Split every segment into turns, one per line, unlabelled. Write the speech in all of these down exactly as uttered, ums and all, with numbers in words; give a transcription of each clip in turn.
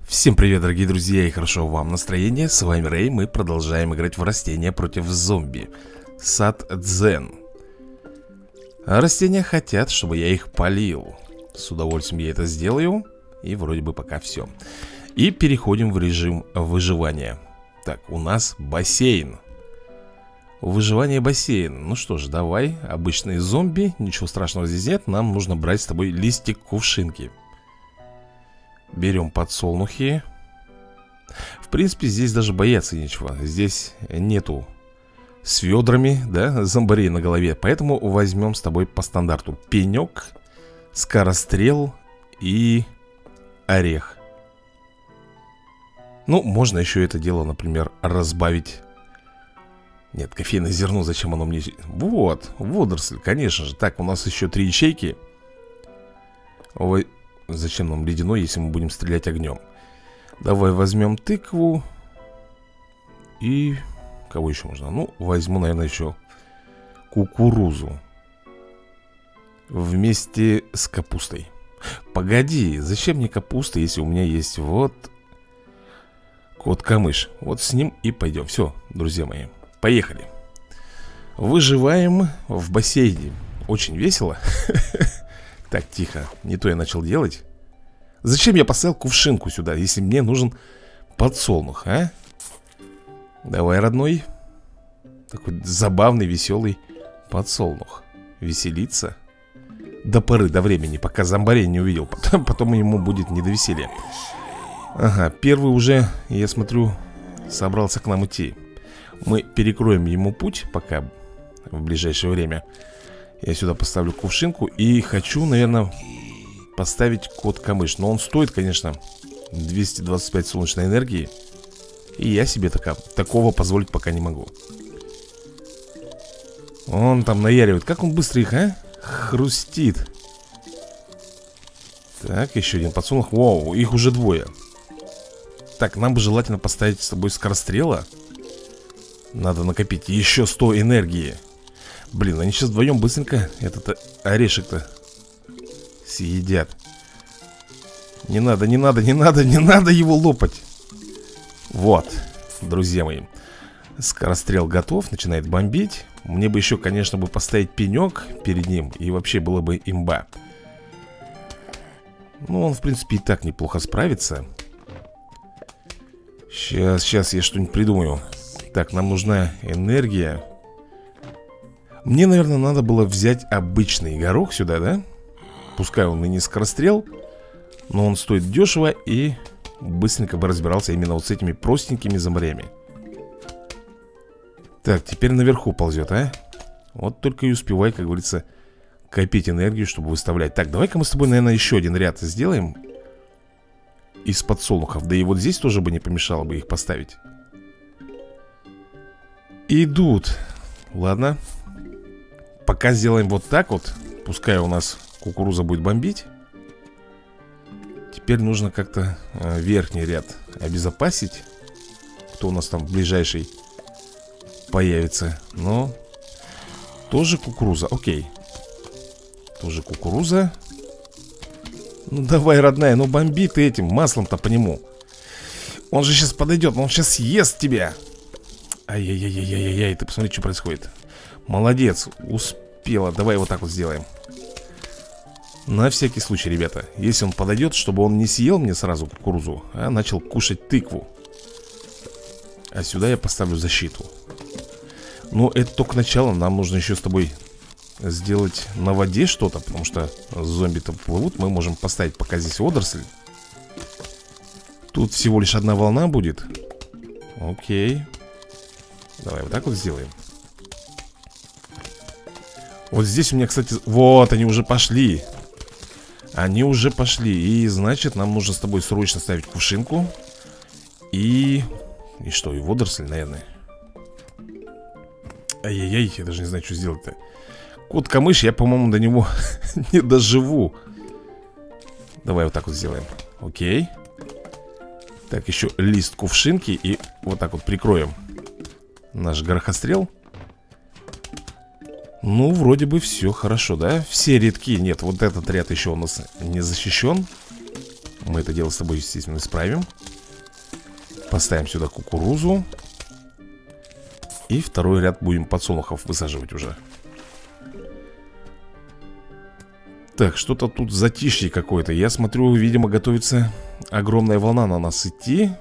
Всем привет, дорогие друзья, и хорошо вам настроение. С вами Рэй, мы продолжаем играть в растения против зомби. Сад Дзен. А растения хотят, чтобы я их полил. С удовольствием я это сделаю. И вроде бы пока все. И переходим в режим выживания. Так, у нас бассейн. Выживание бассейн. Ну что ж, давай, обычные зомби. Ничего страшного здесь нет. Нам нужно брать с тобой листик кувшинки. Берем подсолнухи. В принципе, здесь даже бояться нечего. Здесь нету с ведрами, да, зомбарей на голове. Поэтому возьмем с тобой по стандарту пенек, скорострел и орех. Ну, можно еще это дело, например, разбавить. Нет, кофейное зерно, зачем оно мне? Вот, водоросль, конечно же. Так, у нас еще три ячейки. Ой. Зачем нам ледяной, если мы будем стрелять огнем? Давай возьмем тыкву. И... Кого еще можно? Ну, возьму, наверное, еще кукурузу. Вместе с капустой. Погоди, зачем мне капуста, если у меня есть вот... Кот-камыш. Вот с ним и пойдем. Все, друзья мои, поехали. Выживаем в бассейне. Очень весело. Так, тихо, не то я начал делать. Зачем я поставил кувшинку сюда, если мне нужен подсолнух, а? Давай, родной. Такой забавный, веселый подсолнух. Веселиться до поры, до времени, пока зомбарей не увидел. Потом, потом ему будет не до веселья. Ага, первый уже, я смотрю, собрался к нам идти. Мы перекроем ему путь пока, в ближайшее время. Я сюда поставлю кувшинку. И хочу, наверное, поставить кот-камыш. Но он стоит, конечно, двести двадцать пять солнечной энергии. И я себе така, такого позволить пока не могу. Он там наяривает. Как он быстро их, а? Хрустит. Так, еще один подсолнух. Воу, их уже двое. Так, нам бы желательно поставить с тобой скорострела. Надо накопить еще сто энергии. Блин, они сейчас вдвоем быстренько этот орешек-то съедят. Не надо, не надо, не надо, не надо его лопать. Вот, друзья мои, скорострел готов, начинает бомбить. Мне бы еще, конечно, бы поставить пенек перед ним. И вообще было бы имба. Ну, он, в принципе, и так неплохо справится. Сейчас, сейчас я что-нибудь придумаю. Так, нам нужна энергия. Мне, наверное, надо было взять обычный горох сюда, да? Пускай он и не скорострел, но он стоит дешево и быстренько бы разбирался именно вот с этими простенькими зомбарями. Так, теперь наверху ползет, а? Вот только и успевай, как говорится, копить энергию, чтобы выставлять. Так, давай-ка мы с тобой, наверное, еще один ряд сделаем из подсолнухов. Да и вот здесь тоже бы не помешало бы их поставить. Идут. Ладно. Пока сделаем вот так вот. Пускай у нас кукуруза будет бомбить. Теперь нужно как-то э, верхний ряд обезопасить. Кто у нас там ближайший появится. Но тоже кукуруза, окей. Тоже кукуруза. Ну давай, родная, ну бомби ты этим маслом-то по нему. Он же сейчас подойдет, он сейчас съест тебя. Ай-яй-яй-яй-яй-яй, ты посмотри, что происходит. Молодец, успела. Давай вот так вот сделаем. На всякий случай, ребята. Если он подойдет, чтобы он не съел мне сразу кукурузу, а начал кушать тыкву. А сюда я поставлю защиту. Но это только начало. Нам нужно еще с тобой сделать на воде что-то, потому что зомби-то плывут. Мы можем поставить пока здесь водоросль. Тут всего лишь одна волна будет. Окей. Давай вот так вот сделаем. Вот здесь у меня, кстати, вот они уже пошли. Они уже пошли. И значит, нам нужно с тобой срочно ставить кувшинку. И... И что, и водоросль, наверное. Ай-яй-яй, я даже не знаю, что сделать-то. Кот-камыш, я, по-моему, до него не доживу. Давай вот так вот сделаем. Окей. Так, еще лист кувшинки. И вот так вот прикроем наш горохострел. Ну, вроде бы все хорошо, да? Все рядки, нет, вот этот ряд еще у нас не защищен. Мы это дело с тобой, естественно, исправим. Поставим сюда кукурузу. И второй ряд будем подсолнухов высаживать уже. Так, что-то тут затишье какое-то. Я смотрю, видимо, готовится огромная волна на нас идти.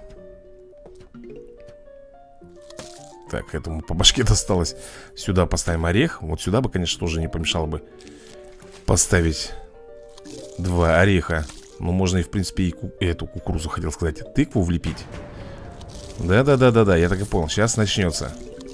Так, этому по башке досталось. Сюда поставим орех. Вот сюда бы, конечно, тоже не помешало бы поставить два ореха. Ну, можно и, в принципе, и ку эту кукурузу, хотел сказать, тыкву влепить. Да-да-да-да-да, я так и понял. Сейчас начнется.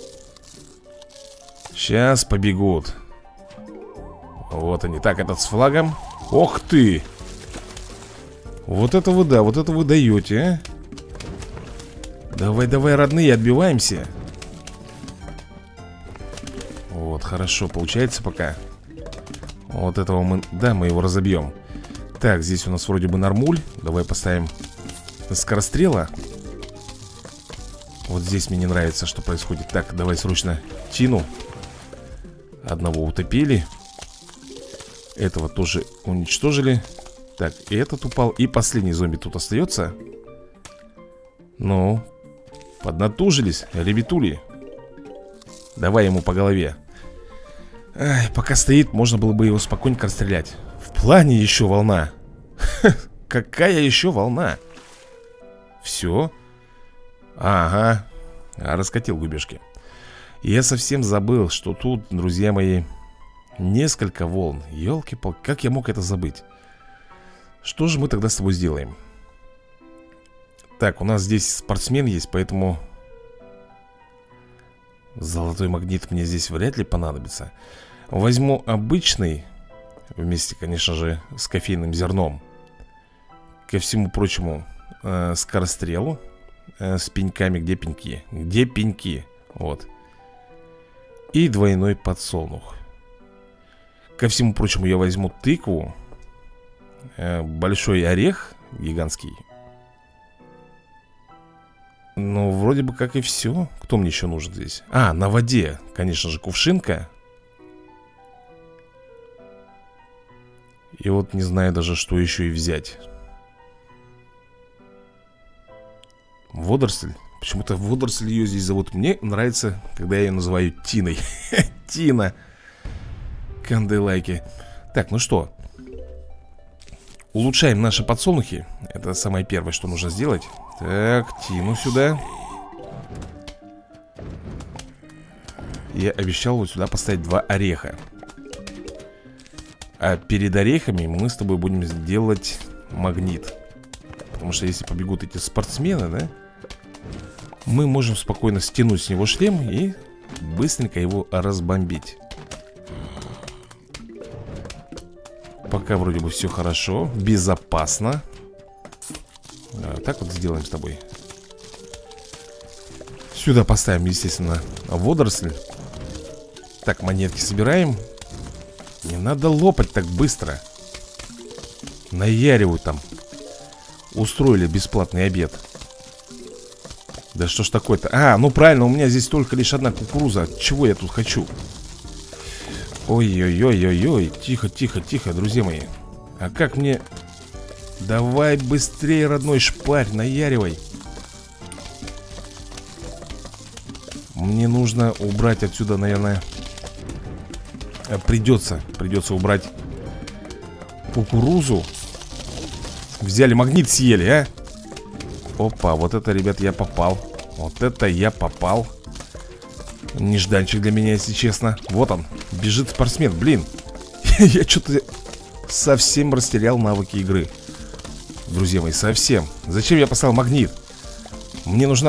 Сейчас побегут. Вот они. Так, этот с флагом. Ох ты! Вот это вы, да, вот это вы даете, а? Давай-давай, родные, отбиваемся. Вот, хорошо, получается пока. Вот этого мы... Да, мы его разобьем. Так, здесь у нас вроде бы нормуль. Давай поставим скорострела. Вот здесь мне не нравится, что происходит. Так, давай срочно тину. Одного утопили. Этого тоже уничтожили. Так, и этот упал. И последний зомби тут остается. Ну, поднатужились, ребятули. Давай ему по голове. Ай, пока стоит, можно было бы его спокойненько расстрелять. В плане еще волна. Какая еще волна? Все. Ага. Раскатил губежки. Я совсем забыл, что тут, друзья мои, несколько волн. Ёлки-палки, как я мог это забыть? Что же мы тогда с тобой сделаем? Так, у нас здесь спортсмен есть, поэтому золотой магнит мне здесь вряд ли понадобится. Возьму обычный, вместе, конечно же, с кофейным зерном. Ко всему прочему, э, скорострелу э, с пеньками. Где пеньки? Где пеньки? Вот. И двойной подсолнух. Ко всему прочему, я возьму тыкву, э, большой орех гигантский. Ну, вроде бы как и все. Кто мне еще нужен здесь? А, на воде, конечно же, кувшинка. И вот не знаю даже, что еще и взять. Водоросль. Почему-то водоросль ее здесь зовут. Мне нравится, когда я ее называю Тиной. Тина. Канделайки. Так, ну что, улучшаем наши подсолнухи. Это самое первое, что нужно сделать. Так, Тину сюда. Я обещал вот сюда поставить два ореха. А перед орехами мы с тобой будем делать магнит. Потому что если побегут эти спортсмены, да, мы можем спокойно стянуть с него шлем и быстренько его разбомбить. Пока вроде бы все хорошо, безопасно. А, так вот сделаем с тобой. Сюда поставим, естественно, водоросль. Так, монетки собираем. Не надо лопать так быстро. Наяривают там. Устроили бесплатный обед. Да что ж такое-то? А, ну правильно, у меня здесь только лишь одна кукуруза. Чего я тут хочу? Ой-ой-ой-ой-ой. Тихо, тихо, тихо, друзья мои. А как мне... Давай быстрее, родной шпарь, наяривай. Мне нужно убрать отсюда, наверное... Придется, придется убрать кукурузу. Взяли магнит, съели, а? Опа, вот это, ребят, я попал. Вот это я попал. Нежданчик для меня, если честно. Вот он, бежит спортсмен, блин. Я что-то совсем растерял навыки игры. Друзья мои, совсем. Зачем я поставил магнит? Мне нужно...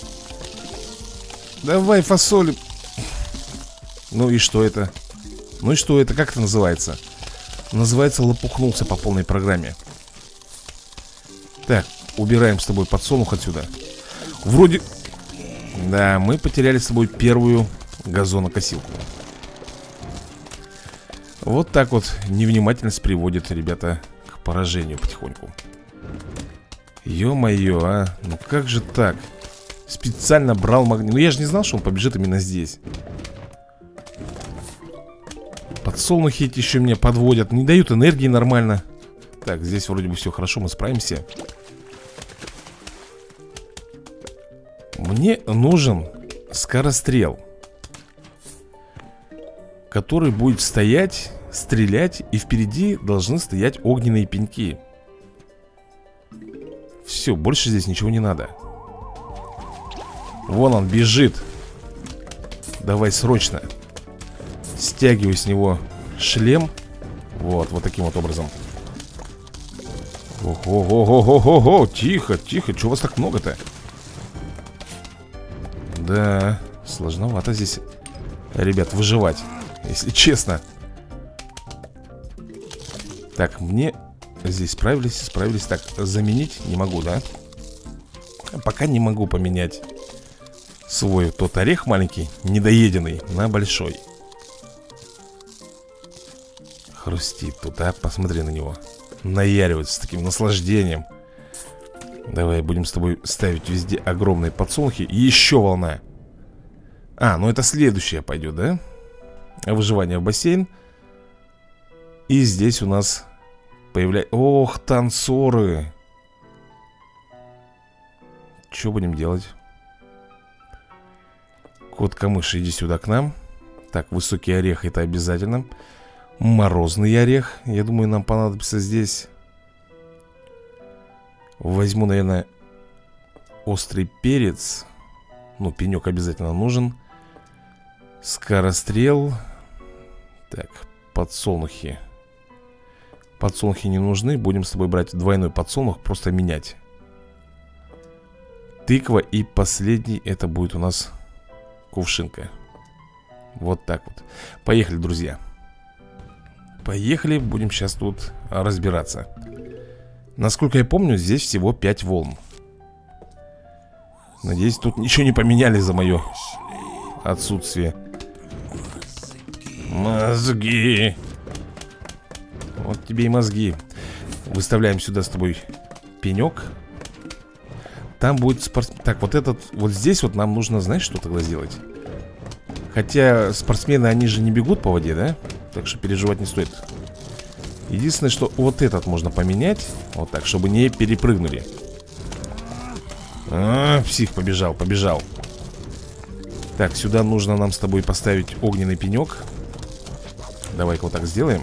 Давай, фасоли. Ну и что это? Ну и что это? Как это называется? Называется лопухнулся по полной программе. Так, убираем с тобой подсолнух отсюда. Вроде... Да, мы потеряли с тобой первую газонокосилку. Вот так вот невнимательность приводит, ребята, к поражению потихоньку. Ё-моё, а, ну как же так? Специально брал магнит. Ну я же не знал, что он побежит именно здесь. Подсолнухи эти еще меня подводят. Не дают энергии нормально. Так, здесь вроде бы все хорошо, мы справимся. Мне нужен скорострел, который будет стоять, стрелять, и впереди должны стоять огненные пеньки. Все, больше здесь ничего не надо. Вон он бежит. Давай срочно стягивай с него шлем. Вот, вот таким вот образом. Ого-го-го-го-го-го. Тихо, тихо, чего вас так много-то? Да, сложновато здесь, ребят, выживать, если честно. Так, мне здесь справились, справились. Так, заменить не могу, да? Пока не могу поменять свой тот орех маленький, недоеденный, на большой. Хрустит тут, а? Посмотри на него. Наяривается с таким наслаждением. Давай будем с тобой ставить везде огромные подсолнухи. И еще волна. А, ну это следующая пойдет, да? Выживание в бассейн. И здесь у нас появляется... Ох, танцоры. Что будем делать? Кот-камыш, иди сюда к нам. Так, высокий орех, это обязательно. Морозный орех, я думаю, нам понадобится здесь. Возьму, наверное, острый перец. Ну, пенек обязательно нужен. Скорострел. Так, подсолнухи. Подсолнухи не нужны. Будем с тобой брать двойной подсолнух, просто менять. Тыква и последний, это будет у нас кувшинка. Вот так вот. Поехали, друзья. Поехали, будем сейчас тут разбираться. Насколько я помню, здесь всего пять волн. Надеюсь, тут ничего не поменяли за мое отсутствие. Мозги. Вот тебе и мозги. Выставляем сюда с тобой пенек. Там будет спорт... Так, вот этот, вот здесь вот нам нужно, знаешь, что тогда сделать? Хотя спортсмены, они же не бегут по воде, да? Так что переживать не стоит. Единственное, что вот этот можно поменять. Вот так, чтобы не перепрыгнули. А, псих побежал, побежал. Так, сюда нужно нам с тобой поставить огненный пенек. Давай-ка вот так сделаем.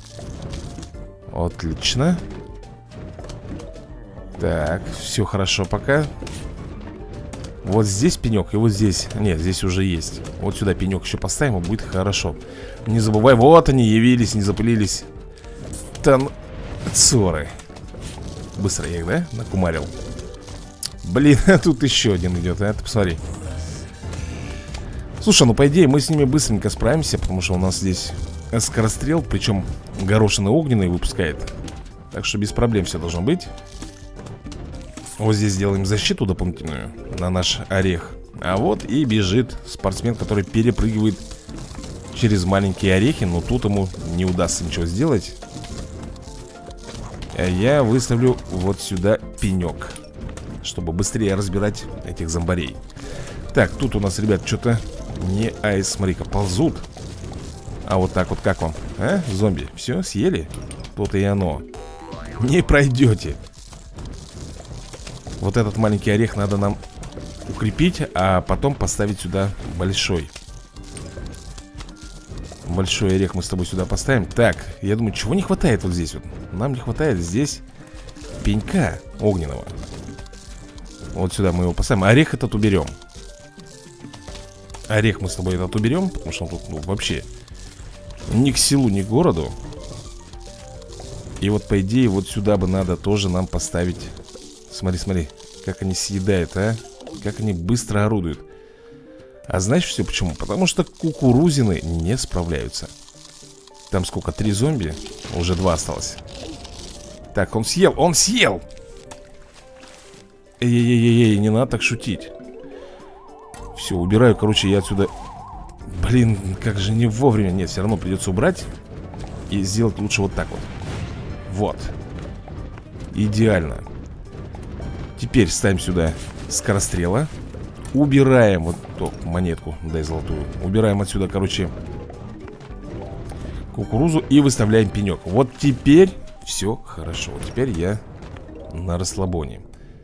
Отлично. Так, все хорошо пока. Вот здесь пенек и вот здесь. Нет, здесь уже есть. Вот сюда пенек еще поставим, и будет хорошо. Не забывай, вот они явились, не запылились. Танцоры. Быстро я их, да, накумарил. Блин, а тут еще один идет, а, ты посмотри. Слушай, ну по идее мы с ними быстренько справимся, потому что у нас здесь скорострел, причем горошины огненные выпускает. Так что без проблем все должно быть. Вот здесь сделаем защиту дополнительную на наш орех. А вот и бежит спортсмен, который перепрыгивает через маленькие орехи. Но тут ему не удастся ничего сделать. А я выставлю вот сюда пенек, чтобы быстрее разбирать этих зомбарей. Так, тут у нас, ребят, что-то не айс, смотри-ка, ползут. А вот так вот как вам, а, зомби? Все, съели? То-то и оно. Не пройдете. Вот этот маленький орех надо нам укрепить, а потом поставить сюда большой. Большой орех мы с тобой сюда поставим. Так, я думаю, чего не хватает вот здесь вот? Нам не хватает здесь пенька огненного. Вот сюда мы его поставим. Орех этот уберем. Орех мы с тобой этот уберем, потому что он тут, ну, вообще ни к селу, ни к городу. И вот по идее вот сюда бы надо тоже нам поставить. Смотри, смотри, как они съедают, а? Как они быстро орудуют. А знаешь все почему? Потому что кукурузины не справляются. Там сколько? Три зомби? Уже два осталось. Так, он съел, он съел! Эй-эй-эй-эй, не надо так шутить. Все, убираю, короче, я отсюда. Блин, как же не вовремя. Нет, все равно придется убрать. И сделать лучше вот так вот. Вот. Идеально. Теперь ставим сюда скорострела. Убираем вот ту монетку, дай золотую. Убираем отсюда, короче, кукурузу и выставляем пенек. Вот теперь все хорошо. Вот теперь я на расслабоне.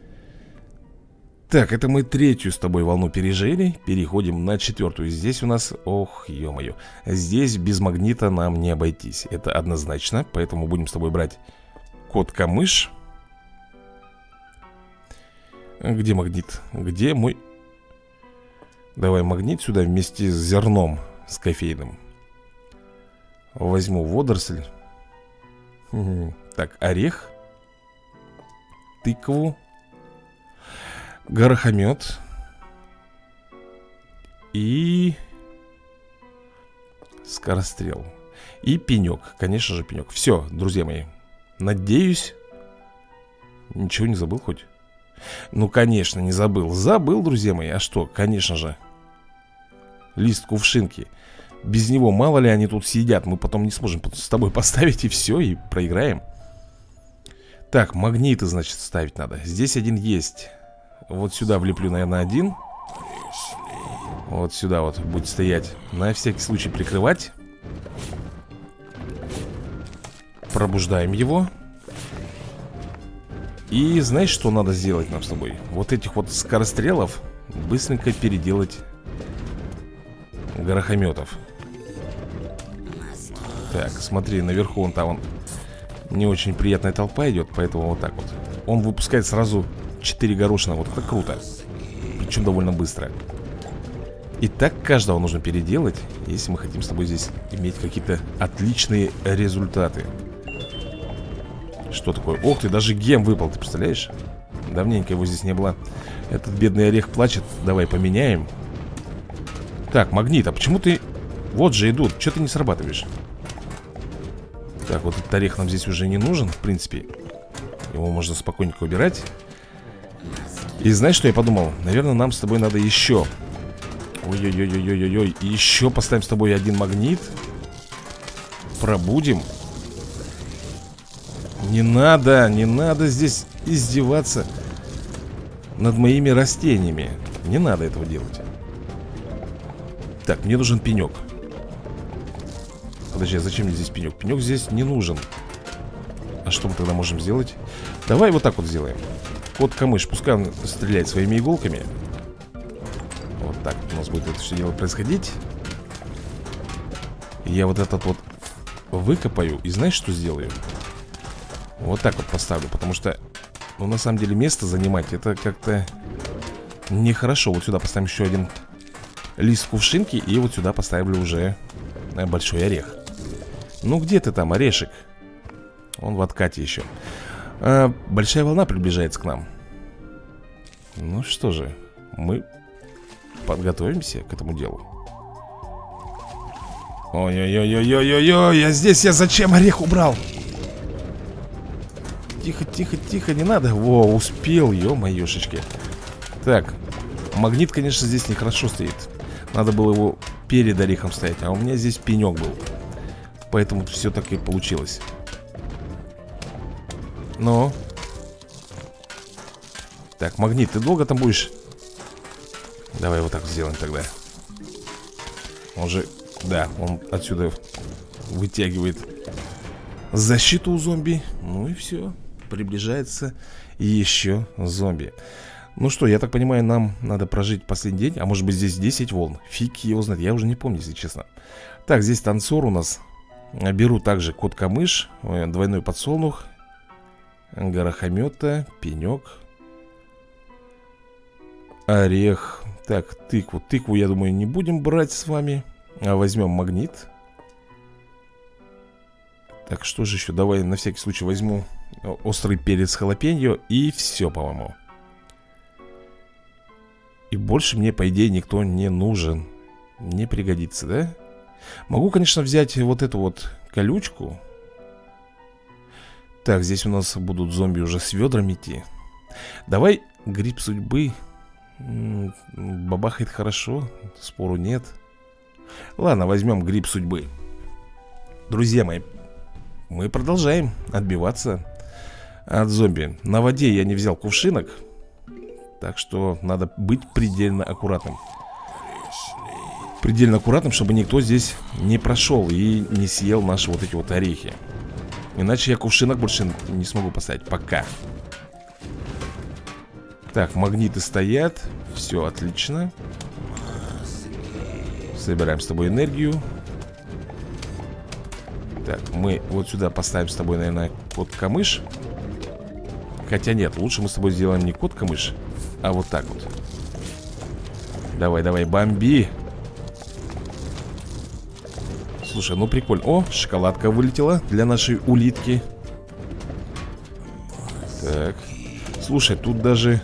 Так, это мы третью с тобой волну пережили. Переходим на четвертую. Здесь у нас, ох, ё-моё, здесь без магнита нам не обойтись. Это однозначно, поэтому будем с тобой брать кот-камыш. Где магнит? Где мой... Давай магнит сюда вместе с зерном, с кофейным. Возьму водоросль. Так, орех. Тыкву. Горохомет. И скорострел. И пенек, конечно же пенек. Все, друзья мои, надеюсь, ничего не забыл хоть? Ну, конечно, не забыл. Забыл, друзья мои, а что, конечно же, лист кувшинки. Без него мало ли они тут сидят. Мы потом не сможем с тобой поставить, и все, и проиграем. Так, магниты, значит, ставить надо. Здесь один есть. Вот сюда влеплю, наверное, один. Вот сюда вот будет стоять. На всякий случай прикрывать. Пробуждаем его. И знаешь, что надо сделать нам с тобой? Вот этих вот скорострелов быстренько переделать горохометов. Так, смотри, наверху он там он, не очень приятная толпа идет, поэтому вот так вот. Он выпускает сразу четыре горошина, вот это круто. Причем довольно быстро. И так каждого нужно переделать, если мы хотим с тобой здесь иметь какие-то отличные результаты. Что такое? Ох ты, даже гем выпал, ты представляешь? Давненько его здесь не было. Этот бедный орех плачет. Давай поменяем. Так, магнит, а почему ты... Вот же идут, что ты не срабатываешь? Так, вот этот орех нам здесь уже не нужен, в принципе. Его можно спокойненько убирать. И знаешь, что я подумал? Наверное, нам с тобой надо еще. Ой-ой-ой-ой-ой-ой. Еще поставим с тобой один магнит. Пробудим. Не надо, не надо здесь издеваться над моими растениями. Не надо этого делать. Так, мне нужен пенек. Подожди, а зачем мне здесь пенек? Пенек здесь не нужен. А что мы тогда можем сделать? Давай вот так вот сделаем. Кот-камыш, пускай он стреляет своими иголками. Вот так у нас будет это все дело происходить. Я вот этот вот выкопаю. И знаешь, что сделаю? Вот так вот поставлю. Потому что, ну, на самом деле, место занимать это как-то нехорошо. Вот сюда поставим еще один лист кувшинки. И вот сюда поставлю уже большой орех. Ну, где ты там, орешек? Он в откате еще. а, Большая волна приближается к нам. Ну что же, мы подготовимся к этому делу. Ой-ой-ой-ой-ой-ой, я здесь, я зачем орех убрал? Тихо, тихо, тихо, не надо. Во, успел, ё-моёшечки. Так, магнит, конечно, здесь нехорошо стоит. Надо было его перед орехом ставить. А у меня здесь пенек был. Поэтому все так и получилось. Но так, магнит, ты долго там будешь? Давай вот так сделаем тогда. Он же, да, он отсюда вытягивает защиту у зомби. Ну и все. Приближается еще зомби. Ну что, я так понимаю, нам надо прожить последний день. А может быть здесь десять волн. Фиг его знает, я уже не помню, если честно. Так, здесь танцор у нас. Беру также кот-камыш, двойной подсолнух, горохомета, пенек, орех. Так, тыкву. Тыкву, я думаю, не будем брать с вами, а возьмем магнит. Так, что же еще? Давай на всякий случай возьму острый перец халапеньо. И все, по-моему. И больше мне, по идее, никто не нужен. Не пригодится, да? Могу, конечно, взять вот эту вот колючку. Так, здесь у нас будут зомби уже с ведрами идти. Давай гриб судьбы. М-м, бабахает хорошо, спору нет. Ладно, возьмем гриб судьбы. Друзья мои, мы продолжаем отбиваться от зомби. На воде я не взял кувшинок, так что надо быть предельно аккуратным. Предельно аккуратным, чтобы никто здесь не прошел и не съел наши вот эти вот орехи. Иначе я кувшинок больше не смогу поставить. Пока. Так, магниты стоят. Все, отлично. Собираем с тобой энергию. Так, мы вот сюда поставим с тобой, наверное, кот-камыш. Хотя нет, лучше мы с тобой сделаем не кот-камыш, а вот так вот. Давай, давай, бомби. Слушай, ну прикольно. О, шоколадка вылетела для нашей улитки. Так. Слушай, тут даже...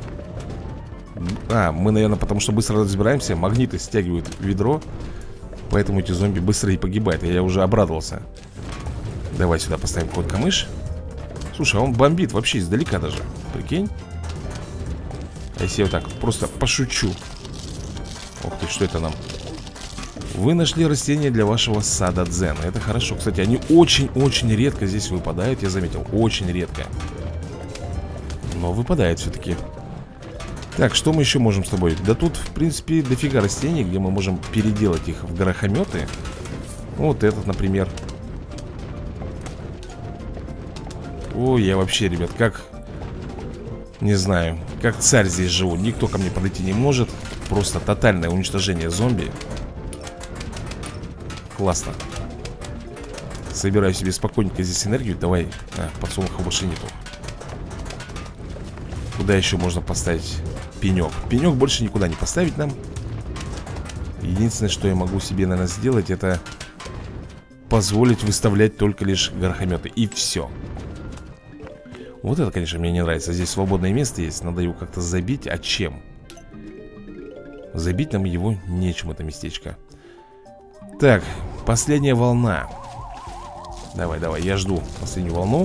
А, мы, наверное, потому что быстро разбираемся. Магниты стягивают ведро. Поэтому эти зомби быстро и погибают. Я уже обрадовался. Давай сюда поставим кот-камыш. Слушай, а он бомбит вообще издалека даже. Прикинь. А если я вот так просто пошучу. Ух ты, что это нам? Вы нашли растение для вашего сада дзен. Это хорошо. Кстати, они очень-очень редко здесь выпадают. Я заметил, очень редко. Но выпадает все-таки. Так, что мы еще можем с тобой? Да тут, в принципе, дофига растений, где мы можем переделать их в горохометы. Вот этот, например. Ой, я вообще, ребят, как... Не знаю, как царь здесь живу. Никто ко мне подойти не может. Просто тотальное уничтожение зомби. Классно. Собираю себе спокойненько здесь энергию. Давай, а, подсолнуха больше нету. Куда еще можно поставить пенек? Пенек больше никуда не поставить нам. Единственное, что я могу себе, наверное, сделать, это позволить выставлять только лишь горохометы. И все. Вот это, конечно, мне не нравится. Здесь свободное место есть. Надо его как-то забить. А чем? Забить нам его нечем, это местечко. Так, последняя волна. Давай, давай, я жду последнюю волну.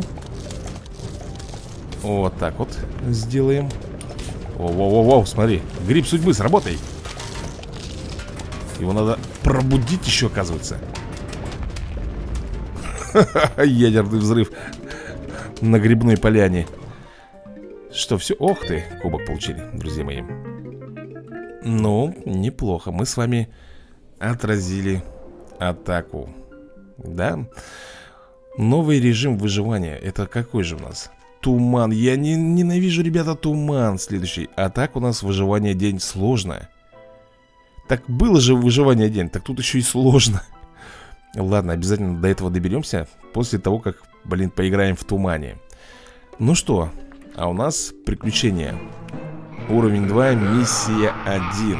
Вот так вот сделаем. Воу-воу-воу, смотри. Гриб судьбы, сработай. Его надо пробудить еще, оказывается. Ядерный взрыв на грибной поляне. Что, все? Ох ты, кубок получили, друзья мои. Ну, неплохо. Мы с вами отразили атаку. Да? Новый режим выживания. Это какой же у нас? Туман. Я не, ненавижу, ребята, туман. Следующий. А так у нас выживание день сложно. Так было же выживание день. Так тут еще и сложно. Ладно, обязательно до этого доберемся. После того, как, блин, поиграем в тумане. Ну что, а у нас приключения. Уровень два, миссия один.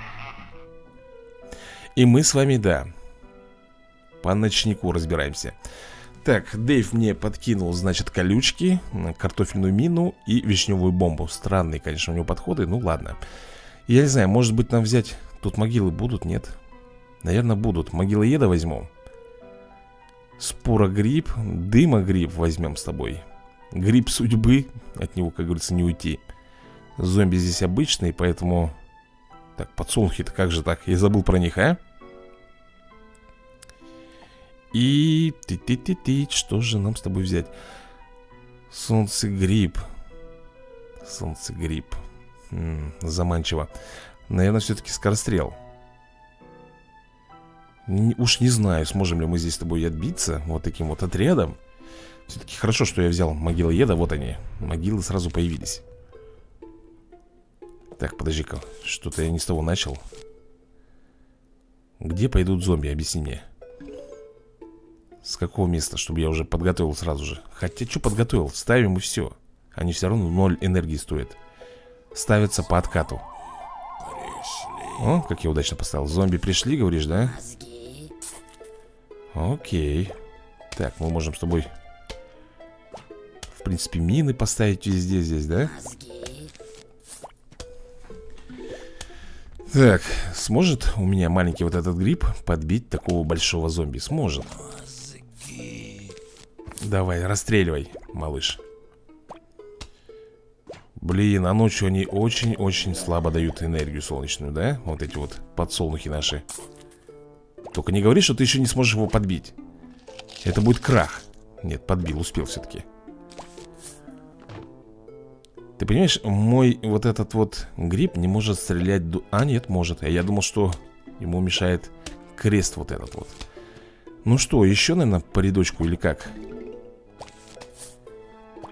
И мы с вами, да, по ночнику разбираемся. Так, Дэйв мне подкинул, значит, колючки, картофельную мину и вишневую бомбу. Странные, конечно, у него подходы, ну ладно. Я не знаю, может быть нам взять... Тут могилы будут, нет? Наверное, будут. Могилоеда возьму. Спорогриб, дымогриб возьмем с тобой. Гриб судьбы, от него, как говорится, не уйти. Зомби здесь обычные, поэтому... Так, подсолнухи-то как же так? Я забыл про них, а? И... Ты-ты-ты-ты, что же нам с тобой взять? Солнцегриб. Солнцегриб. М-м, заманчиво. Наверное, все-таки скорострел. Не, уж не знаю, сможем ли мы здесь с тобой отбиться вот таким вот отрядом. Все-таки хорошо, что я взял могилоеда. Вот они, могилы сразу появились. Так, подожди-ка, что-то я не с того начал. Где пойдут зомби, объясни мне. С какого места, чтобы я уже подготовил сразу же. Хотя, что подготовил, ставим и все. Они все равно ноль энергии стоят. Ставятся по откату. О, как я удачно поставил. Зомби пришли, говоришь, да? Окей. Так, мы можем с тобой, в принципе, мины поставить везде здесь, да? Так, сможет у меня маленький вот этот гриб подбить такого большого зомби? Сможет. Давай, расстреливай, малыш. Блин, а ночью они очень-очень слабо дают энергию солнечную, да? Вот эти вот подсолнухи наши. Только не говори, что ты еще не сможешь его подбить. Это будет крах. Нет, подбил, успел все-таки. Ты понимаешь, мой вот этот вот гриб не может стрелять до... А, нет, может. А я думал, что ему мешает крест вот этот вот. Ну что, еще, наверное, по рядочку или как?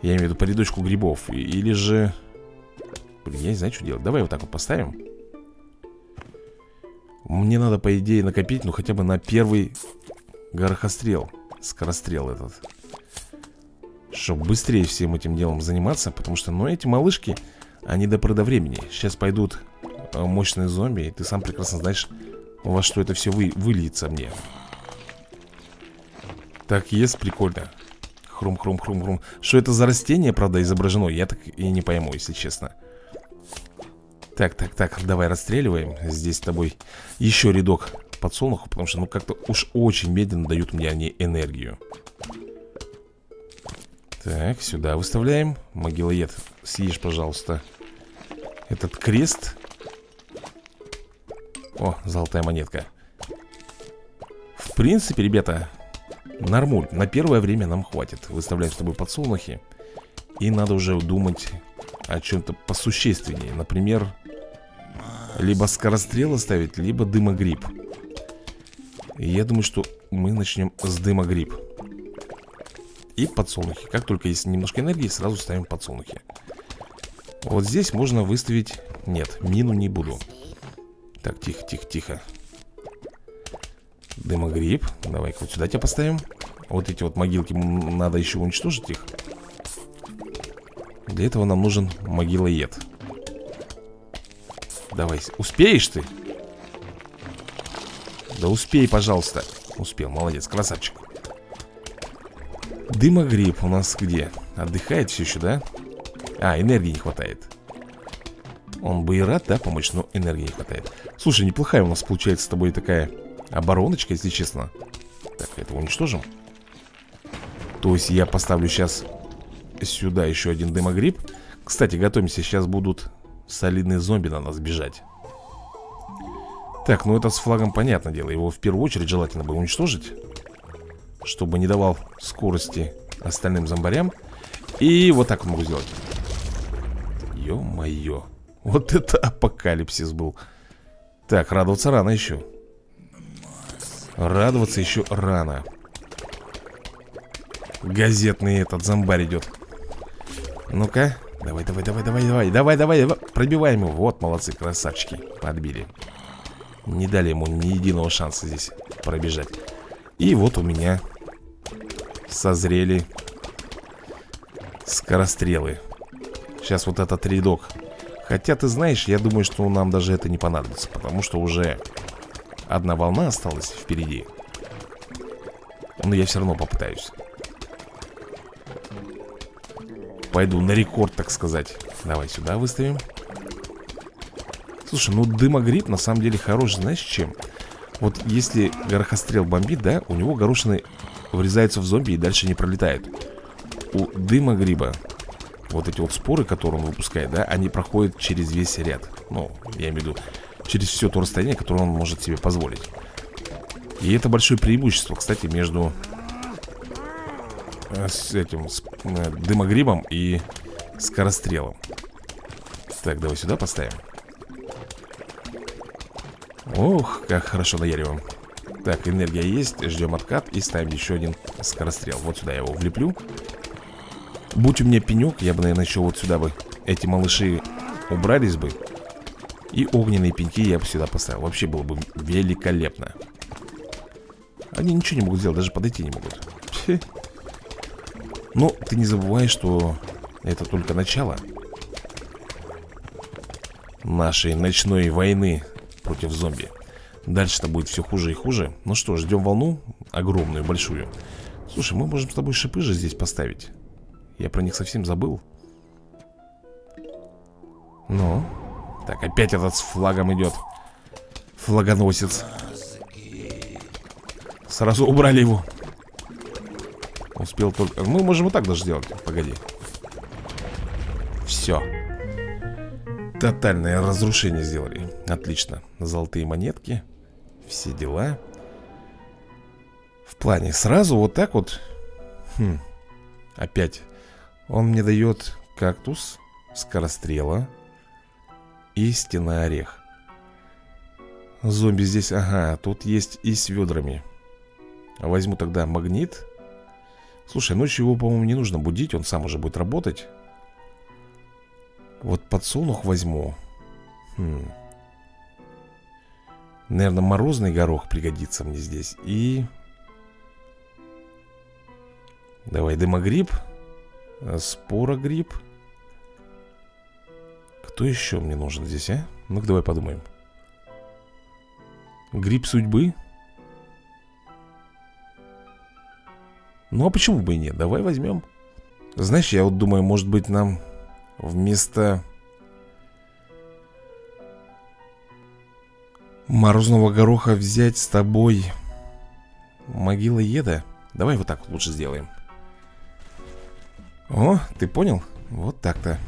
Я имею в виду по рядочку грибов. Или же... Блин, я не знаю, что делать. Давай вот так вот поставим. Мне надо, по идее, накопить, ну, хотя бы на первый горохострел. Скорострел этот. Чтобы быстрее всем этим делом заниматься. Потому что, ну, эти малышки, они до поры до времени. Сейчас пойдут мощные зомби. И ты сам прекрасно знаешь, во что это все вы, выльется мне. Так, есть, прикольно. Хрум-хрум-хрум-хрум. Что это за растение, правда, изображено? Я так и не пойму, если честно. Так, так, так, давай расстреливаем. Здесь с тобой еще рядок подсолнухов, потому что, ну, как-то уж очень медленно дают мне они энергию. Так, сюда выставляем. Могилоед, съешь, пожалуйста, этот крест. О, золотая монетка. В принципе, ребята, нормуль. На первое время нам хватит. Выставляем с тобой подсолнухи. И надо уже думать о чем-то посущественнее. Например, либо скорострелы ставить, либо дымогриб. И я думаю, что мы начнем с дымогриб. И подсолнухи. Как только есть немножко энергии, сразу ставим подсолнухи. Вот здесь можно выставить... Нет, мину не буду. Так, тихо, тихо, тихо. Дымогриб. Давай-ка вот сюда тебя поставим. Вот эти вот могилки, надо еще уничтожить их. Для этого нам нужен могилоед. Давай, успеешь ты? Да успей, пожалуйста. Успел, молодец, красавчик. Дымогриб у нас где? Отдыхает все еще, да? А, энергии не хватает. Он бы и рад, да, помочь, но энергии не хватает. Слушай, неплохая у нас получается с тобой такая обороночка, если честно. Так, это уничтожим. То есть я поставлю сейчас сюда еще один дымогриб. Кстати, готовимся, сейчас будут солидные зомби на нас бежать. Так, ну это с флагом понятное дело. Его в первую очередь желательно бы уничтожить, чтобы не давал скорости остальным зомбарям. И вот так вот могу сделать. Ё-моё. Вот это апокалипсис был. Так, радоваться рано еще. Радоваться еще рано. Газетный этот зомбарь идет. Ну-ка. Давай, давай, давай, давай, давай. Давай, давай, давай. Пробиваем его. Вот, молодцы, красавчики. Подбили. Не дали ему ни единого шанса здесь пробежать. И вот у меня созрели скорострелы. Сейчас вот этот рядок. Хотя, ты знаешь, я думаю, что нам даже это не понадобится, потому что уже одна волна осталась впереди. Но я все равно попытаюсь. Пойду на рекорд, так сказать. Давай сюда выставим. Слушай, ну дымогриб на самом деле хорош, знаешь, чем? Вот если горохострел бомбит, да, у него горошины врезаются в зомби и дальше не пролетают. У дымогриба вот эти вот споры, которые он выпускает, да, они проходят через весь ряд. Ну, я имею в виду, через все то расстояние, которое он может себе позволить. И это большое преимущество, кстати, между э, с этим с, э, дымогрибом и скорострелом. Так, давай сюда поставим. Ох, как хорошо наяриваем. Так, энергия есть, ждем откат и ставим еще один скорострел. Вот сюда я его влеплю. Будь у меня пенек, я бы, наверное, еще вот сюда бы эти малыши убрались бы. И огненные пеньки я бы сюда поставил. Вообще было бы великолепно. Они ничего не могут сделать, даже подойти не могут. Фе. Но ты не забывай, что это только начало нашей ночной войны против зомби. Дальше-то будет все хуже и хуже. Ну что, ждем волну огромную, большую. Слушай, мы можем с тобой шипы же здесь поставить. Я про них совсем забыл. Ну. Так, опять этот с флагом идет. Флагоносец. Сразу убрали его. Успел только... Мы можем вот так даже сделать. Погоди. Все. Тотальное разрушение сделали. Отлично. Золотые монетки. Все дела. В плане сразу вот так вот. Хм. Опять. Он мне дает кактус, скорострела и стена орех. Зомби здесь, ага, тут есть и с ведрами. Возьму тогда магнит. Слушай, ночью его, по-моему, не нужно будить. Он сам уже будет работать. Вот подсолнух возьму. Хм. Наверное, морозный горох пригодится мне здесь. И... Давай, дымогриб. Спорогриб. Кто еще мне нужен здесь, а? Ну-ка, давай подумаем. Гриб судьбы. Ну, а почему бы и нет? Давай возьмем. Знаешь, я вот думаю, может быть, нам вместо морозного гороха взять с тобой могилоеда. Давай вот так вот лучше сделаем. О, ты понял? Вот так-то.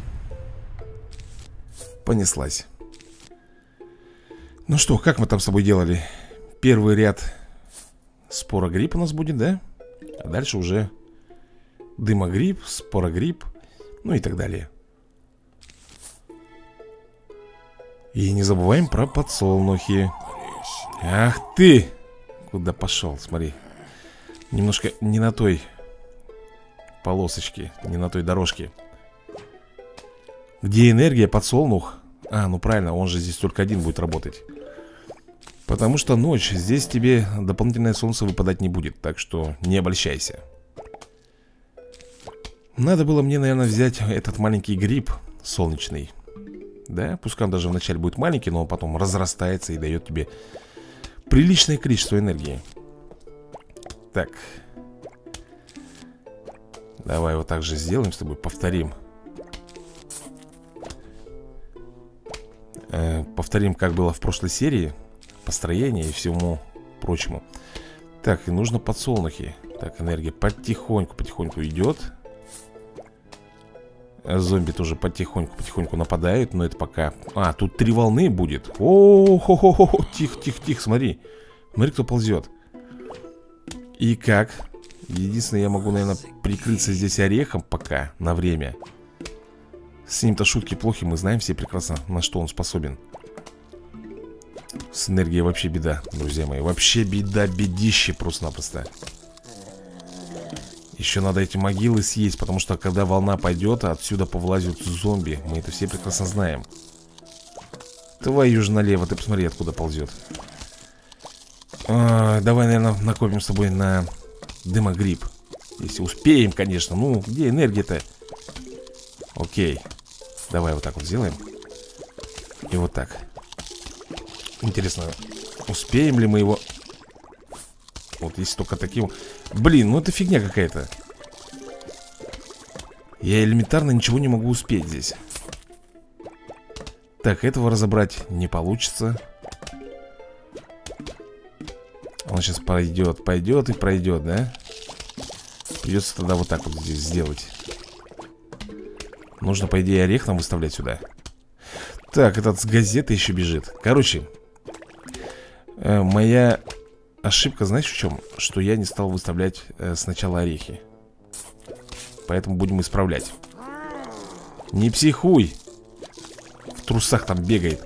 Понеслась. Ну что, как мы там с тобой делали? Первый ряд спорогриб у нас будет, да? А дальше уже дымогриб, спорогриб, ну и так далее. И не забываем про подсолнухи. Ах ты! Куда пошел, смотри. Немножко не на той полосочке, не на той дорожке. Где энергия, подсолнух? А, ну правильно, он же здесь только один будет работать. Потому что ночь, здесь тебе дополнительное солнце выпадать не будет. Так что не обольщайся. Надо было мне, наверное, взять этот маленький гриб солнечный. Да, пускай он даже вначале будет маленький, но он потом разрастается и дает тебе приличное количество энергии. Так. Давай вот так же сделаем с тобой, повторим. э, Повторим, как было в прошлой серии. Построение и всему прочему. Так, и нужно подсолнухи. Так, энергия потихоньку, потихоньку идет. Зомби тоже потихоньку, потихоньку нападают. Но это пока... А, тут три волны будет. О-хо-хо-хо, тихо, тихо, тихо, смотри. Смотри, кто ползет. И как? Единственное, я могу, наверное, прикрыться здесь орехом пока, на время. С ним-то шутки плохи, мы знаем все прекрасно, на что он способен. С энергией вообще беда, друзья мои. Вообще беда, бедище просто-напросто. Еще надо эти могилы съесть, потому что когда волна пойдет, отсюда повылазят зомби. Мы это все прекрасно знаем. Твою же налево, ты посмотри, откуда ползет. а, Давай, наверное, накопим с тобой на дымогриб. Если успеем, конечно. Ну, где энергия-то? Окей. Давай вот так вот сделаем. И вот так. Интересно, успеем ли мы его? Вот если только таким... Блин, ну это фигня какая-то. Я элементарно ничего не могу успеть здесь. Так, этого разобрать не получится. Он сейчас пойдет, пойдет и пройдет, да? Придется тогда вот так вот здесь сделать. Нужно, по идее, орех нам выставлять сюда. Так, этот с газеты еще бежит. Короче, э, моя ошибка, знаешь, в чем? Что я не стал выставлять э, сначала орехи. Поэтому будем исправлять. Не психуй. В трусах там бегает.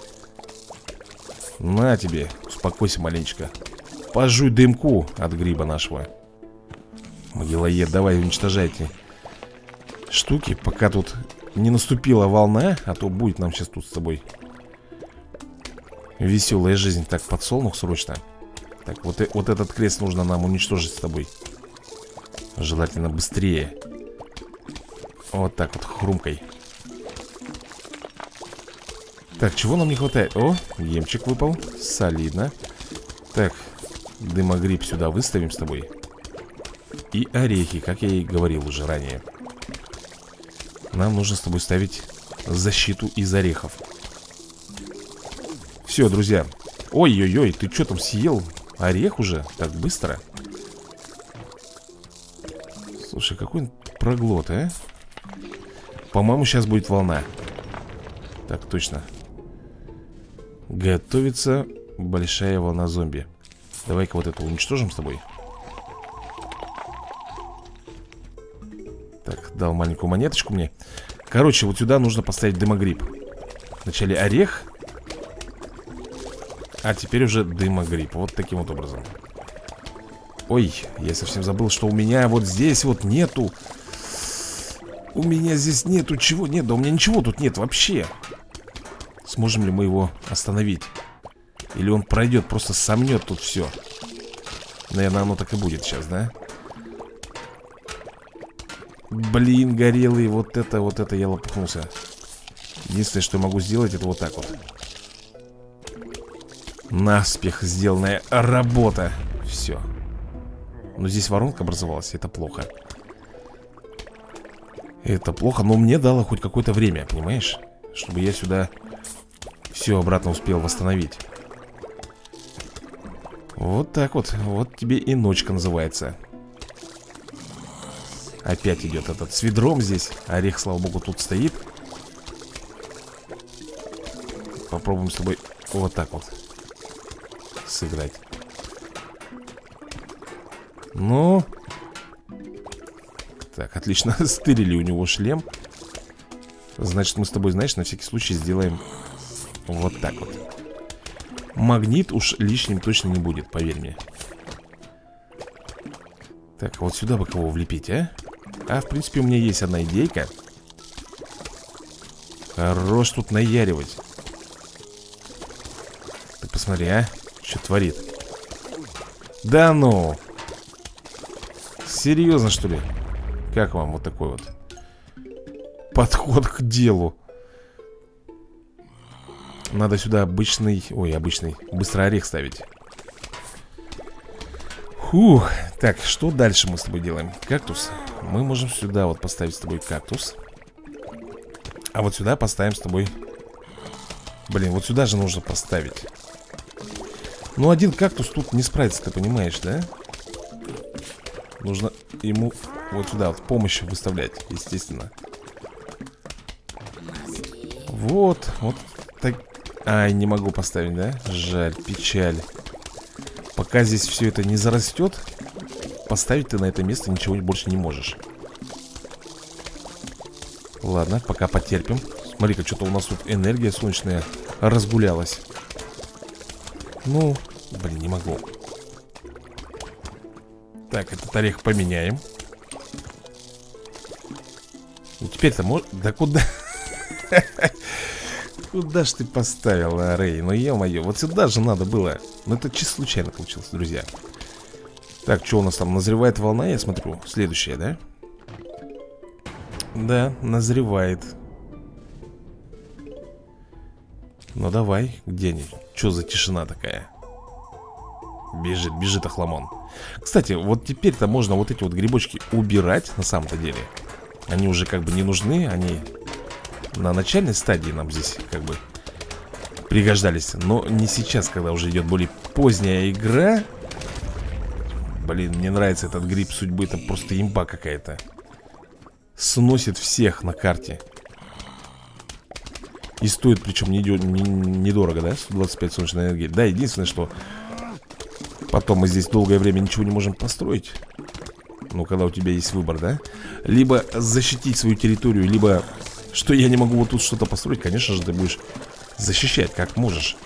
На тебе, успокойся маленечко. Пожуй дымку от гриба нашего. Могилоед, давай уничтожайте штуки, пока тут не наступила волна. А то будет нам сейчас тут с тобой веселая жизнь. Так, подсолнух срочно. Так, вот, вот этот крест нужно нам уничтожить с тобой. Желательно быстрее. Вот так вот, хрумкой. Так, чего нам не хватает? О, емчик выпал, солидно. Так, дымогриб сюда выставим с тобой. И орехи, как я и говорил уже ранее. Нам нужно с тобой ставить защиту из орехов. Все, друзья. Ой-ой-ой, ты что там съел? Орех уже? Так быстро? Слушай, какой он проглот, а? По-моему, сейчас будет волна. Так, точно. Готовится большая волна зомби. Давай-ка вот это уничтожим с тобой. Так, дал маленькую монеточку мне. Короче, вот сюда нужно поставить дымогриб. Вначале орех, а теперь уже дымогриб. Вот таким вот образом. Ой, я совсем забыл, что у меня вот здесь вот нету. У меня здесь нету чего. Нет, да у меня ничего тут нет вообще. Сможем ли мы его остановить? Или он пройдет, просто сомнет тут все? Наверное, оно так и будет сейчас, да? Блин, горелый, вот это, вот это я лопухнулся. Единственное, что я могу сделать, это вот так вот. Наспех сделанная работа. Все. Но здесь воронка образовалась, это плохо. Это плохо, но мне дало хоть какое-то время, понимаешь? Чтобы я сюда все обратно успел восстановить. Вот так вот, вот тебе и ночка называется. Опять идет этот с ведром здесь. Орех, слава богу, тут стоит. Попробуем с тобой вот так вот сыграть. Ну. Так, отлично. Стырили у него шлем. Значит, мы с тобой, знаешь, на всякий случай сделаем вот так вот. Магнит уж лишним точно не будет, поверь мне. Так, вот сюда бы кого влепить, а? А, в принципе, у меня есть одна идейка. Хорош тут наяривать. Ты посмотри, а? Что творит? Да ну! Серьезно, что ли? Как вам вот такой вот подход к делу? Надо сюда обычный... Ой, обычный быстрый орех ставить. Фух. Так, что дальше мы с тобой делаем? Кактус. Мы можем сюда вот поставить с тобой кактус. А вот сюда поставим с тобой... Блин, вот сюда же нужно поставить. Ну, один кактус тут не справится, ты понимаешь, да? Нужно ему вот сюда вот помощь выставлять, естественно. Вот, вот так. Ай, не могу поставить, да? Жаль, печаль. Пока здесь все это не зарастет, поставить ты на это место ничего больше не можешь. Ладно, пока потерпим. Смотри-ка, что-то у нас тут энергия солнечная разгулялась. Ну, блин, не могу. Так, этот орех поменяем. Ну, теперь-то может... Да куда... Куда ж ты поставил, а, Рэй? Ну, ё-моё, вот сюда же надо было. Ну, это чисто случайно получилось, друзья. Так, что у нас там? Назревает волна, я смотрю. Следующая, да? Да, назревает. Ну, давай, где они? Что за тишина такая? Бежит, бежит охламон. Кстати, вот теперь-то можно вот эти вот грибочки убирать на самом-то деле. Они уже как бы не нужны, они... На начальной стадии нам здесь как бы пригождались. Но не сейчас, когда уже идет более поздняя игра. Блин, мне нравится этот гриб судьбы. Это просто имба какая-то. Сносит всех на карте. И стоит, причем недорого, да? сто двадцать пять солнечной энергии. Да, единственное, что потом мы здесь долгое время ничего не можем построить. Ну, когда у тебя есть выбор, да? Либо защитить свою территорию, либо... Что я не могу вот тут что-то построить. Конечно же, ты будешь защищать, как можешь.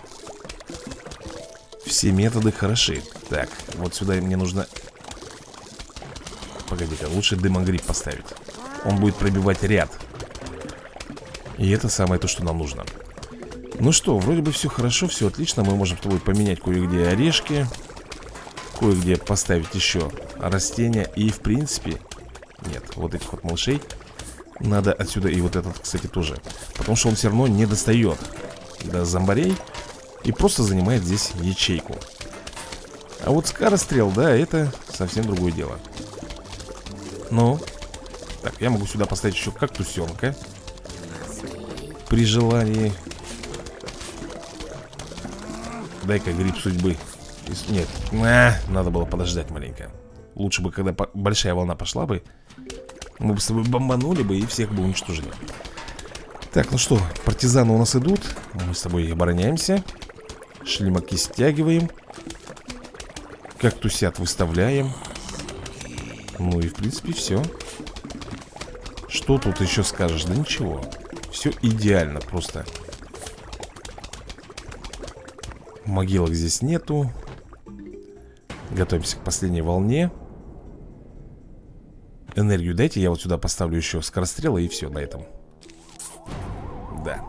Все методы хороши. Так, вот сюда мне нужно... Погоди-ка, лучше дымогриб поставить. Он будет пробивать ряд. И это самое то, что нам нужно. Ну что, вроде бы все хорошо, все отлично. Мы можем с тобой поменять кое-где орешки. Кое-где поставить еще растения. И в принципе... Нет, вот этих вот малышей надо отсюда, и вот этот, кстати, тоже. Потому что он все равно не достает до зомбарей и просто занимает здесь ячейку. А вот скорострел, да, это совсем другое дело. Ну, так, я могу сюда поставить еще кактусенка при желании. Дай-ка гриб судьбы. Нет, а, надо было подождать маленько. Лучше бы, когда по большая волна пошла бы, мы бы с тобой бомбанули бы и всех бы уничтожили. Так, ну что, партизаны у нас идут. Мы с тобой обороняемся. Шлемаки стягиваем. Кактусят выставляем. Ну и в принципе все. Что тут еще скажешь? Да ничего. Все идеально просто. Могилок здесь нету. Готовимся к последней волне. Энергию дайте, я вот сюда поставлю еще скорострелы. И все на этом. Да.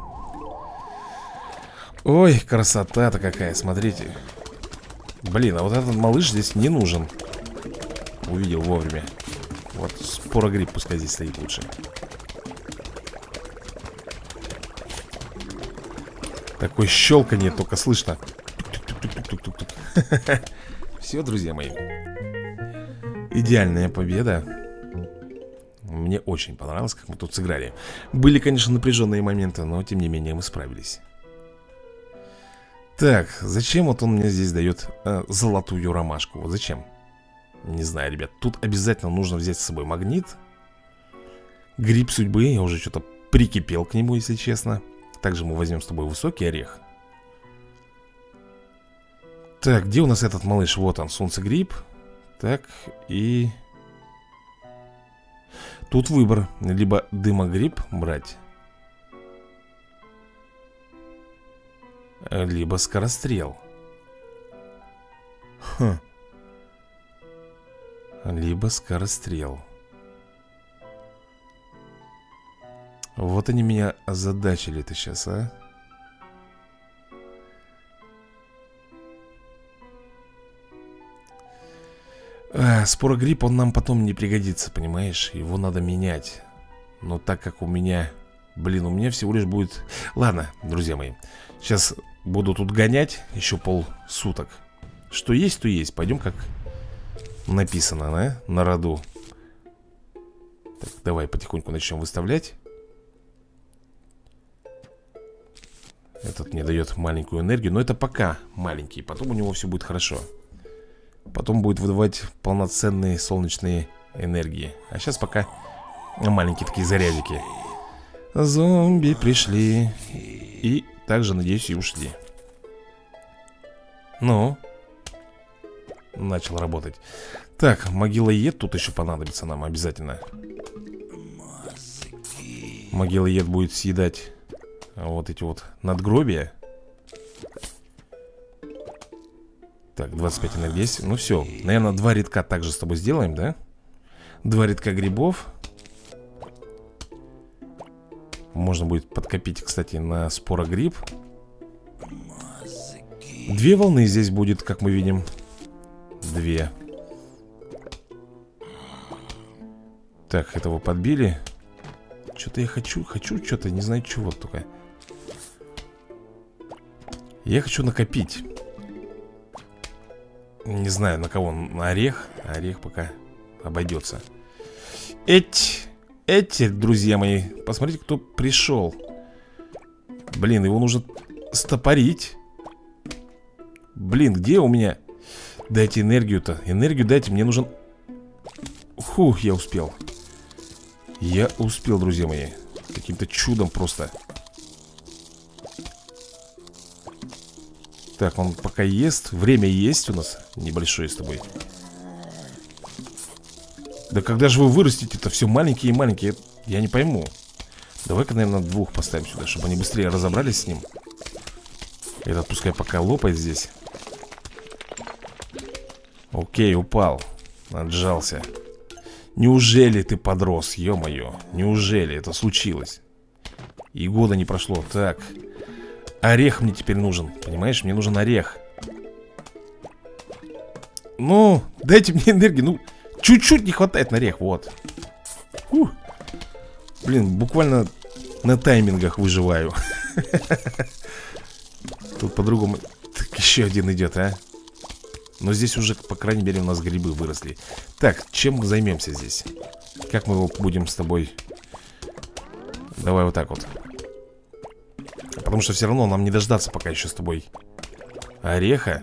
Ой, красота-то какая, смотрите. Блин, а вот этот малыш здесь не нужен. Увидел вовремя. Вот спорогриб пускай здесь стоит лучше. Такое щелканье только слышно. Все, друзья мои. Идеальная победа. Мне очень понравилось, как мы тут сыграли. Были, конечно, напряженные моменты, но тем не менее мы справились. Так, зачем вот он мне здесь дает э, золотую ромашку? Вот зачем? Не знаю, ребят. Тут обязательно нужно взять с собой магнит. Гриб судьбы. Я уже что-то прикипел к нему, если честно. Также мы возьмем с тобой высокий орех. Так, где у нас этот малыш? Вот он, солнцегриб. Так, и... Тут выбор. Либо дымогриб брать, либо скорострел. Хм. Либо скорострел. Вот они меня озадачили-то сейчас, а. А, спорогриб, он нам потом не пригодится, понимаешь? Его надо менять. Но так как у меня... Блин, у меня всего лишь будет... Ладно, друзья мои. Сейчас буду тут гонять еще полсуток. Что есть, то есть. Пойдем как написано, да? На роду. Так, давай потихоньку начнем выставлять. Этот мне дает маленькую энергию. Но это пока маленький. Потом у него все будет хорошо. Потом будет выдавать полноценные солнечные энергии. А сейчас пока маленькие такие зарядики. Зомби пришли. И также, надеюсь, и ушли. Ну. Начал работать. Так, могилоед тут еще понадобится нам обязательно. Могилоед будет съедать вот эти вот надгробия. Так, двадцать пять энергии есть. Ну все, наверное, два рядка также с тобой сделаем, да? Два рядка грибов. Можно будет подкопить, кстати, на спорогриб. Две волны здесь будет, как мы видим. Две. Так, этого подбили. Что-то я хочу, хочу что-то, не знаю чего только. Я хочу накопить. Не знаю, на кого, на орех. Орех пока обойдется. Эть, эти, друзья мои, посмотрите, кто пришел. Блин, его нужно стопорить. Блин, где у меня? Дайте энергию-то, энергию дайте, мне нужен. Фух, я успел. Я успел, друзья мои. Каким-то чудом просто. Так, он пока ест. Время есть у нас небольшое с тобой. Да когда же вы вырастите-то? Все маленькие и маленькие. Я не пойму. Давай-ка, наверное, двух поставим сюда, чтобы они быстрее разобрались с ним. Этот пускай пока лопает здесь. Окей, упал. Отжался. Неужели ты подрос? Ё-моё. Неужели это случилось? И года не прошло. Так. Орех мне теперь нужен. Понимаешь, мне нужен орех. Ну, дайте мне энергию. Ну, чуть-чуть не хватает на орех. Вот. Фух. Блин, буквально на таймингах выживаю. Тут по-другому. Так, еще один идет, а. Но здесь уже, по крайней мере, у нас грибы выросли. Так, чем мы займемся здесь? Как мы его будем с тобой? Давай вот так вот. Потому что все равно нам не дождаться пока еще с тобой ореха.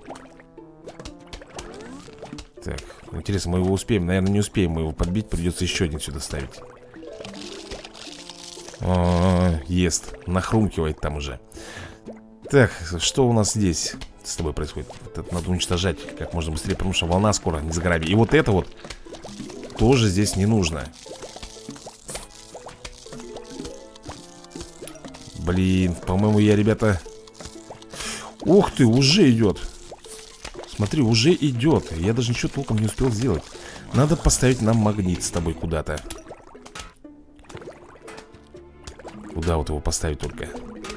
Так, интересно, мы его успеем? Наверное, не успеем мы его подбить. Придется еще один сюда ставить. О, ест, нахрумкивает там уже. Так, что у нас здесь с тобой происходит? Вот это надо уничтожать как можно быстрее, потому что волна скоро не за горами. И вот это вот тоже здесь не нужно. Блин, по-моему, я, ребята... Ух ты, уже идет. Смотри, уже идет. Я даже ничего толком не успел сделать. Надо поставить нам магнит с тобой куда-то. Куда вот его поставить только?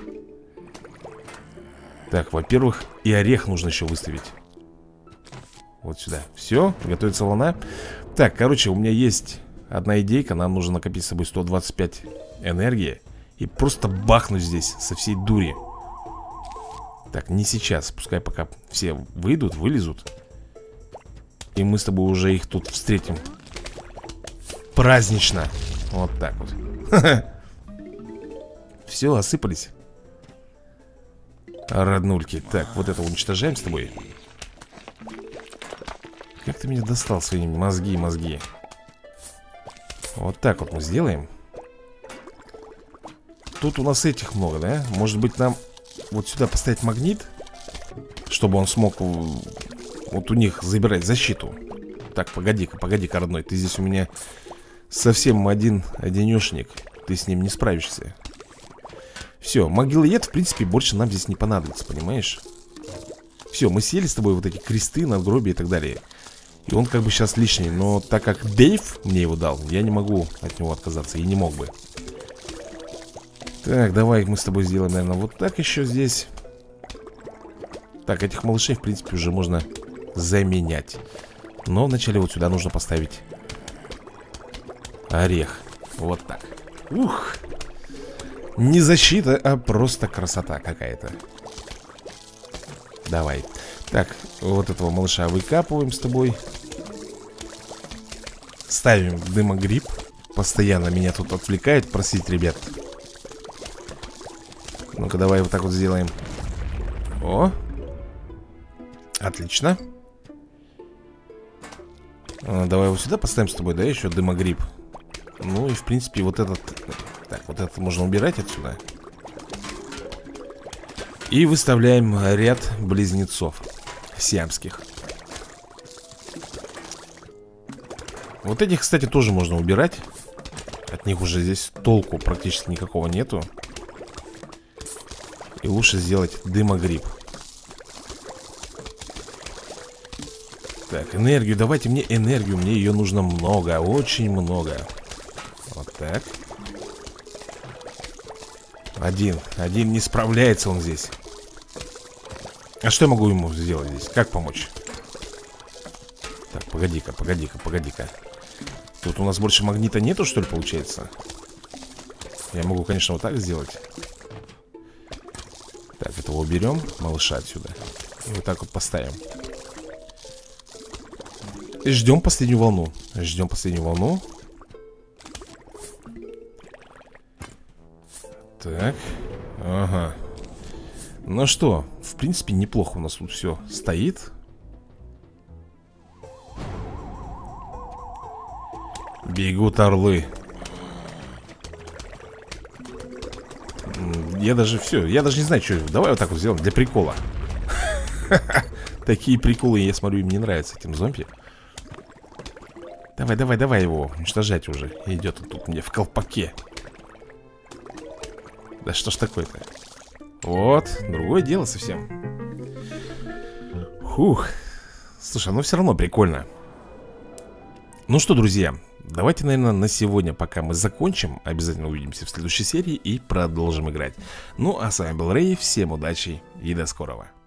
Так, во-первых, и орех нужно еще выставить. Вот сюда. Все, готовится волна. Так, короче, у меня есть одна идейка. Нам нужно накопить с собой сто двадцать пять энергии и просто бахнуть здесь со всей дури. Так, не сейчас. Пускай пока все выйдут, вылезут. И мы с тобой уже их тут встретим празднично. Вот так вот. Все, осыпались. Роднульки. Так, вот это уничтожаем с тобой. Как ты меня достал своими мозги, мозги. Вот так вот мы сделаем. Тут у нас этих много, да? Может быть нам вот сюда поставить магнит, чтобы он смог вот у них забирать защиту. Так, погоди-ка, погоди-ка, родной. Ты здесь у меня совсем один одинешник. Ты с ним не справишься. Все, могилоед, в принципе, больше нам здесь не понадобится, понимаешь? Все, мы съели с тобой вот эти кресты, надгробия и так далее. И он как бы сейчас лишний. Но так как Дэйв мне его дал, я не могу от него отказаться. И не мог бы. Так, давай мы с тобой сделаем, наверное, вот так еще здесь. Так, этих малышей, в принципе, уже можно заменять. Но вначале вот сюда нужно поставить орех. Вот так. Ух! Не защита, а просто красота какая-то. Давай. Так, вот этого малыша выкапываем с тобой. Ставим дымогриб. Постоянно меня тут отвлекает, просить, ребят. Ну-ка, давай вот так вот сделаем. О! Отлично. а, Давай вот сюда поставим с тобой, да, еще дымогриб. Ну и, в принципе, вот этот... Так, вот это можно убирать отсюда. И выставляем ряд близнецов сиамских. Вот этих, кстати, тоже можно убирать. От них уже здесь толку практически никакого нету. И лучше сделать дымогриб. Так, энергию, давайте мне энергию. Мне ее нужно много, очень много. Вот так. Один, один не справляется он здесь. А что я могу ему сделать здесь? Как помочь? Так, погоди-ка, погоди-ка, погоди-ка. Тут у нас больше магнита нету, что ли, получается? Я могу, конечно, вот так сделать. Так, этого уберем, малыша отсюда. И вот так вот поставим. И ждем последнюю волну. Ждем последнюю волну. Так, ага. Ну что, в принципе, неплохо у нас тут все стоит. Бегут орлы. Я даже все, я даже не знаю, что. Давай вот так вот сделаем для прикола. Такие приколы, я смотрю, им не нравятся, этим зомби. Давай, давай, давай его уничтожать уже. Идет он тут мне в колпаке. Да что ж такое-то? Вот, другое дело совсем. Фух. Слушай, ну все равно прикольно. Ну что, друзья, давайте, наверное, на сегодня, пока мы закончим. Обязательно увидимся в следующей серии и продолжим играть. Ну, а с вами был Рэй, всем удачи и до скорого.